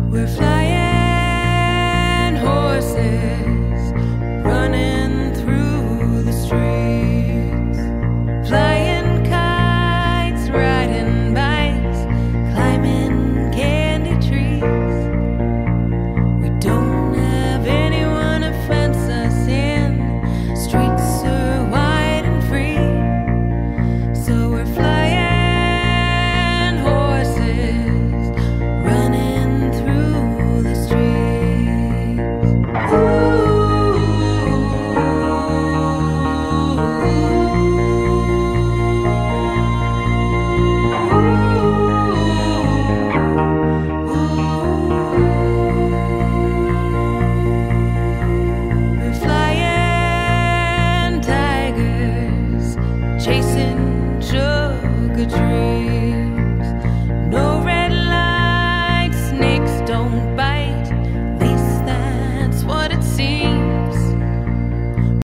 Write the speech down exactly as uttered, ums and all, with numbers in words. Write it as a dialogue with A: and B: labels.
A: We're flying horses, running through the streets, flying kites, riding bikes, climbing candy trees. We don't have anyone to fence us in, streets are wide and free. So we're flying horses, running through the streets. Ooh. We're flying tigers, chasing sugar trees.